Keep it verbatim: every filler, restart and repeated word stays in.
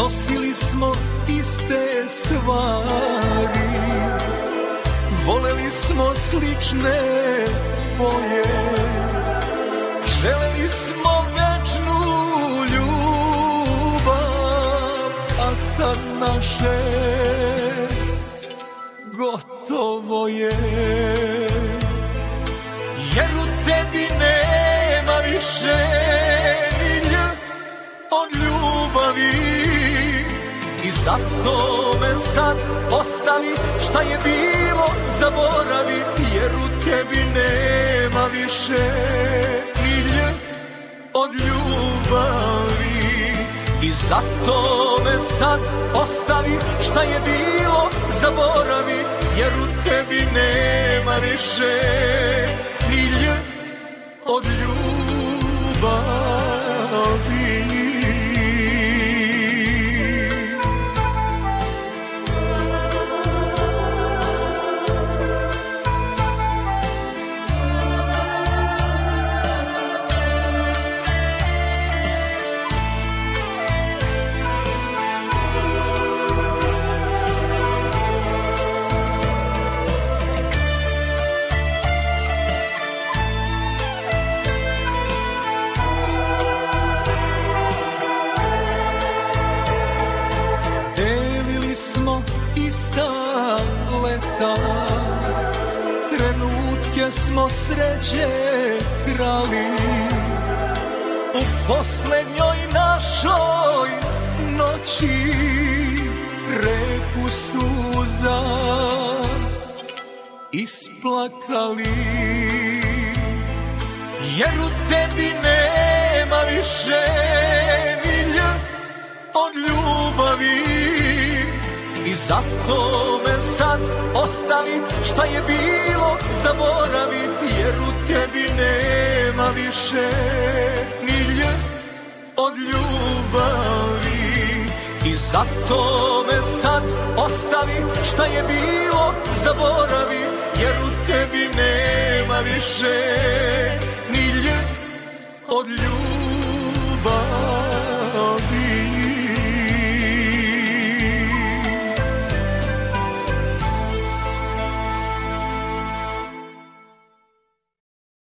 nosili smo iste stvari, voleli smo slične boje, želeli smo večnu ljubav, a sad naše gotovo je. Jer u tebi nema više ni lj od ljubavi, i zato me sad ostavi, šta je bilo zaboravi. Jer u tebi nema više ni lj od ljubavi, i zato me sad ostavi, šta je bilo zaboravi. Jer u tebi nema više ni lj od ljubavi. Trenutke smo sreće krali u poslednjoj našoj noći, reku suza isplakali. Jer u tebi nema više ni lj od ljubavi, i zato me sad ostavi, šta je bilo zaboravi. Jer u tebi nema više ni lj od ljubavi, i zato me sad ostavi, šta je bilo zaboravi. Jer u tebi nema više ni lj od ljubavi.